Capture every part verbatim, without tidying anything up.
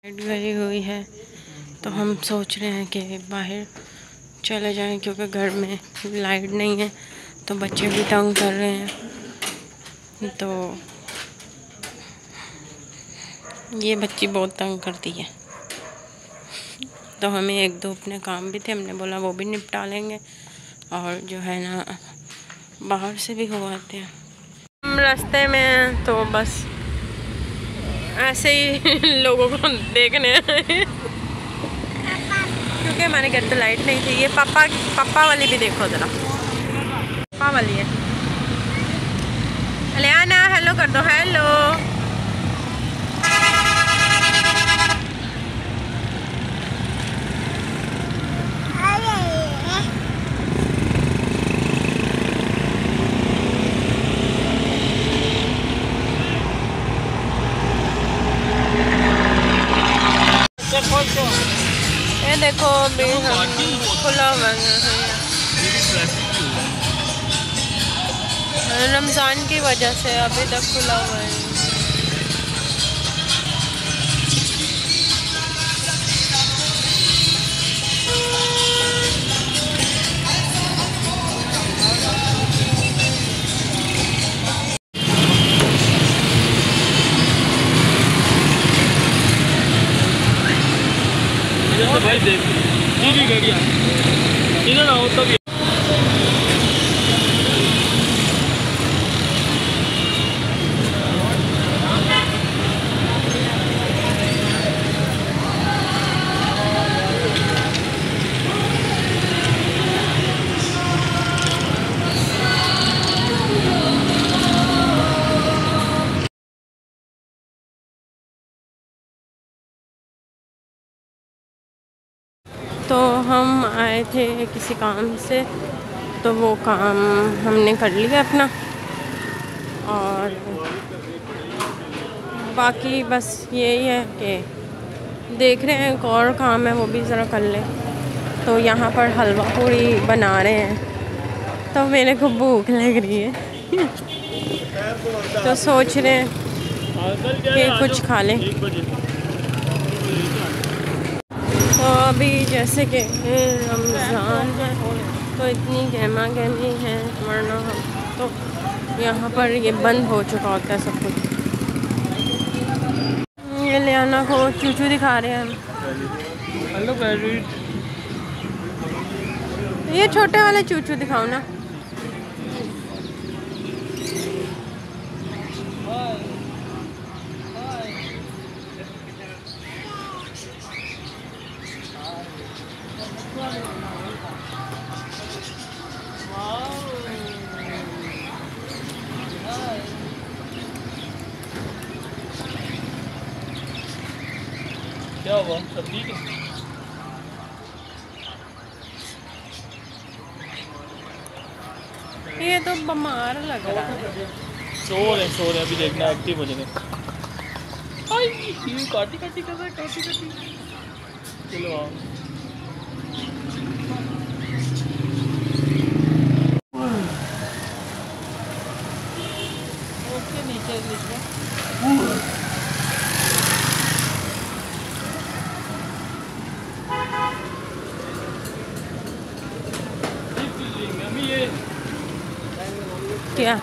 Light गई हुई है तो हम सोच रहे हैं कि बाहर चले जाएं, क्योंकि घर में लाइट नहीं है तो बच्चे भी तंग कर रहे हैं। तो ये बच्ची बहुत तंग करती है, तो हमें एक दो अपने काम भी थे, हमने बोला वो भी निपटा लेंगे और जो है ना बाहर से भी हो आते हैं। हम रास्ते में हैं तो बस ऐसे ही लोगों को देखने आए क्योंकि हमारे घर तो लाइट नहीं थी। ये पापा पापा वाली भी देखो ज़रा, पापा वाली है। अलियाना हेलो कर दो, हेलो। ये देखो अभी खुला हुआ है, रमज़ान की वजह से अभी तक खुला हुआ है। भाई देख भी गाड़ियाँ इधर आओ तभी। तो हम आए थे किसी काम से, तो वो काम हमने कर लिया अपना, और बाकी बस यही है कि देख रहे हैं एक और काम है वो भी ज़रा कर ले। तो यहाँ पर हलवा पूड़ी बना रहे हैं तो मेरे को भूख लग रही है तो सोच रहे हैं कि कुछ खा लें। तो अभी जैसे कि रमज़ान है तो इतनी गहमा गहमी है, वरना हम तो यहाँ पर ये बंद हो चुका होता है सब कुछ। ये लियाना को चूचू दिखा रहे हैं हम। हेलो पैरेट, ये छोटे वाले चूचू दिखाओ ना। क्या हुआ, सब ठीक है? ये तो बीमार लग रहा है। सो रहे सो रहे अभी देखना एक्टिव हो जाएंगे। ये काटी काटी कर रहा है, काटी काटी। चलो आओ। ओके नीचे नीचे क्या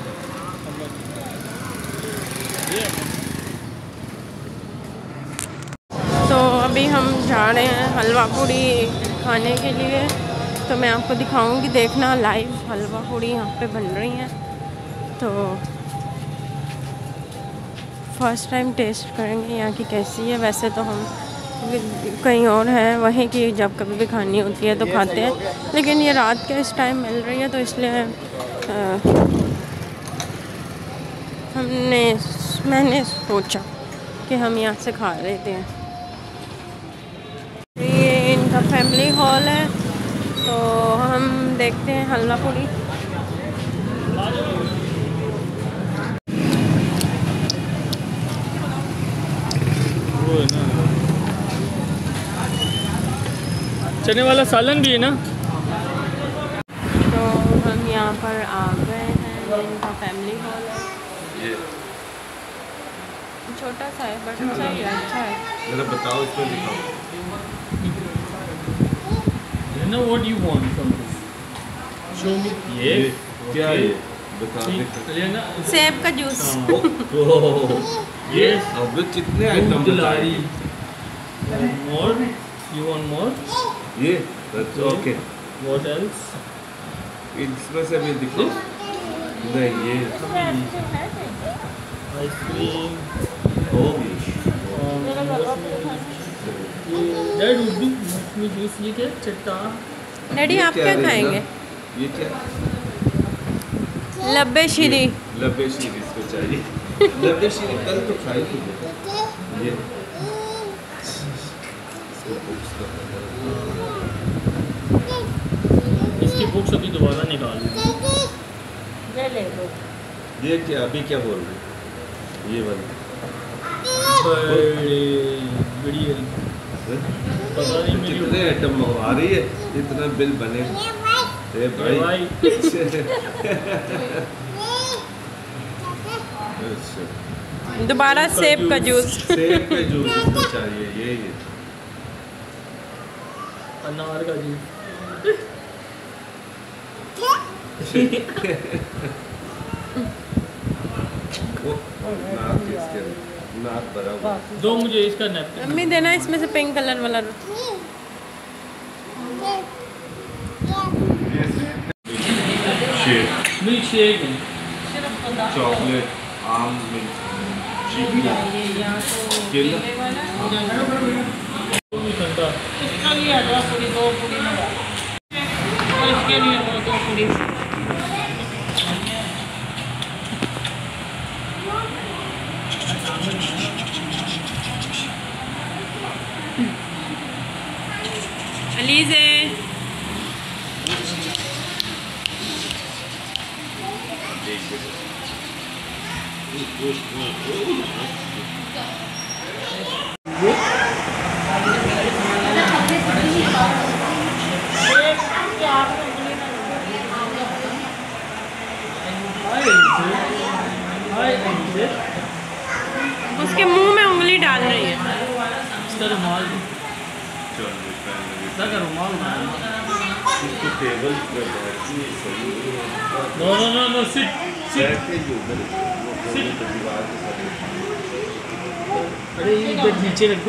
तो अभी हम जा रहे हैं हलवा पूड़ी खाने के लिए। तो मैं आपको दिखाऊंगी, देखना लाइव हलवा पूड़ी यहाँ पे बन रही हैं। तो फर्स्ट टाइम टेस्ट करेंगे यहाँ की कैसी है। वैसे तो हम कहीं और है वहीं की, जब कभी भी खानी होती है तो खाते हैं, लेकिन ये रात के इस टाइम मिल रही है तो इसलिए आ, हमने मैंने सोचा कि हम यहाँ से खा लेते हैं। ये इनका फैमिली हॉल है, तो हम देखते हैं हलवा पूड़ी। चने वाला सालन भी है ना। तो हम यहाँ पर आ गए हैं, इनका फैमिली हॉल है। छोटा सा है बट सही है, अच्छा है। जरा बताओ इसमें दिखाओ। You know what you want from this? Show me. ये Yes. क्या है ये? बताओ See, दिखाओ। Elena, सेब का जूस। ओह, Yes. अब कितने आइटम Dilari. बताइए। More? You want more? ये ओके, What else? इसमें से भी दिखाओ। नहीं ये Ice cream. होगी। Um, Dad, उर्दू मौसमी जूस ये क्या चट्टा? डैडी आप क्या है रेज़ा? खाएंगे? ये क्या? लब्बे शीरी। लब्बे शीरी इसको चाहिए। लब्बे शीरी कल तो खाई थी। ये इसको बुक्स का इसकी बुक्स अभी दोबारा निकाल ली। ये ले लो। ये क्या अभी क्या बोल रहे हैं? ये वाली बड़ी बड़ी पता नहीं मेरी कितने आइटम मंगवा रही है, इतना बिल बने। ए भाई भाई अच्छा। दोबारा सेब का जूस। सेब का जूस इसको चाहिए। ये ये अनार का जूस। वो नाक इसके नाक भरा हुआ। दो मुझे इसका नैपकिन। मम्मी देना इसमें से पिंक कलर वाला। शेक, मिल्क शेक चॉकलेट, आम मिल्क, चीनी, केला। ठंडा इसके लिए दो पूरी दो पूरी लगा और इसके लिए दो दो पूरी। अलीज़े उसके मुंह में उंगली डाल रही है। इसका रुमाल इसका रुमाल इसको टेबल पे बैठनी सही no no no no sit sit बैठ के जो उधर वो कोने पे दीवार के साथ। अरे ये इधर नीचे रखो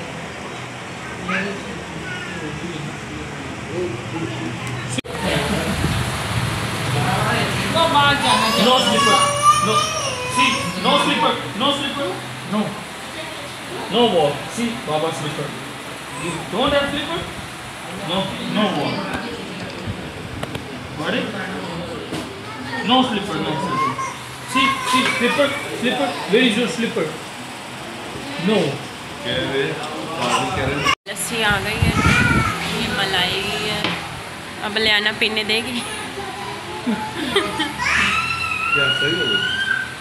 वो बाहर जाना no slipper no see no slipper no slipper no no wall see बाबा slipper you don't have slipper no no wall got it no slipper no slipper see see slipper slipper where is your slipper no कह रहे पानी कह रहे लस्सी आ गई है, ये मलाई है। अब लियाना पीने देगी। क्या सही हो गई?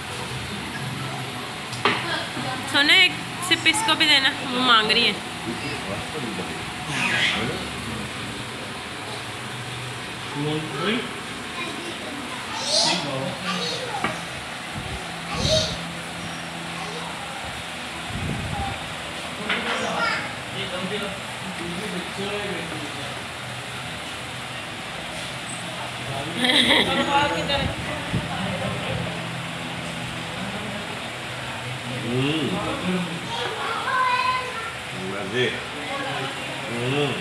सोना एक सिप इसको भी देना, वो मांग रही है। you want drink see baba मजे। हम्म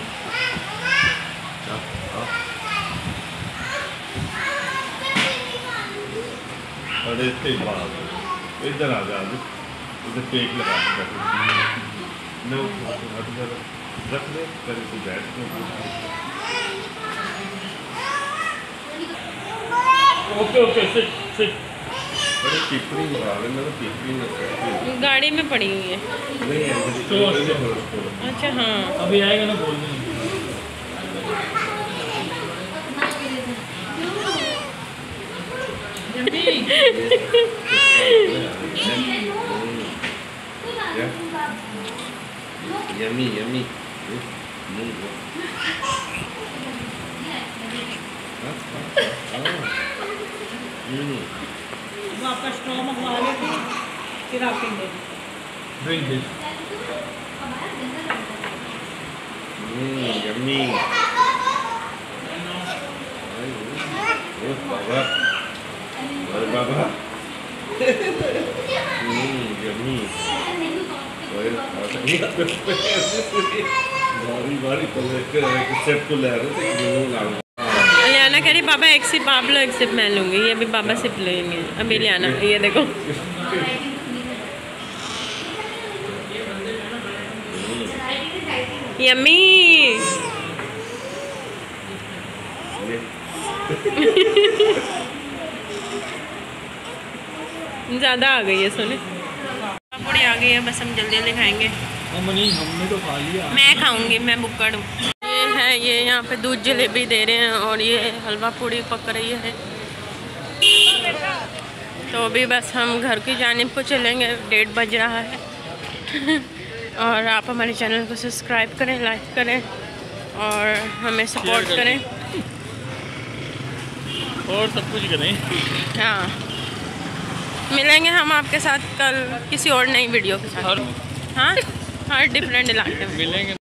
अरे इतने बात इधर आ जा, इधर पेट लगा के न हट जा, रख ले करे तू बैठ के। okay okay sit sit बड़े टिप्पणी लगा ले, मैं तो टिप्पणी न सकती। गाड़ी में पड़ी हुई है। नहीं है Store, मुझे store. अच्छा हाँ, अभी आएगा ना बोलने यमी यमी वापस स्टोव मंगवा लेते फिर आप पीने। Drink this. Mmm, yummy. Oh, Baba. Oh, Baba. Mmm, yummy. बारी बारी सेट को ले रहे थे कि लियाना कह रही पापा एक सिप आप लो एक सिप मैं लूँगी। ये अभी पापा सिप लेंगे अभी लियाना। ये देखो यम्मी। ज़्यादा आ गई है सोने। पूरी आ गई है बस हम जल्दी जल्दी खाएंगे। हमने हमने तो खा लिया। मैं खाऊंगी मैं बुक्कड़ हूँ। ये है ये यहाँ पे दूध जलेबी दे रहे हैं और ये हलवा पूड़ी पक रही है। तो अभी बस हम घर की जानिब को चलेंगे। डेढ़ बज रहा है। और आप हमारे चैनल को सब्सक्राइब करें, लाइक करें और हमें सपोर्ट करें और सब कुछ करें। हाँ, मिलेंगे हम आपके साथ कल किसी और नई वीडियो के साथ। हाँ, हर डिफरेंट इलाके में मिलेंगे।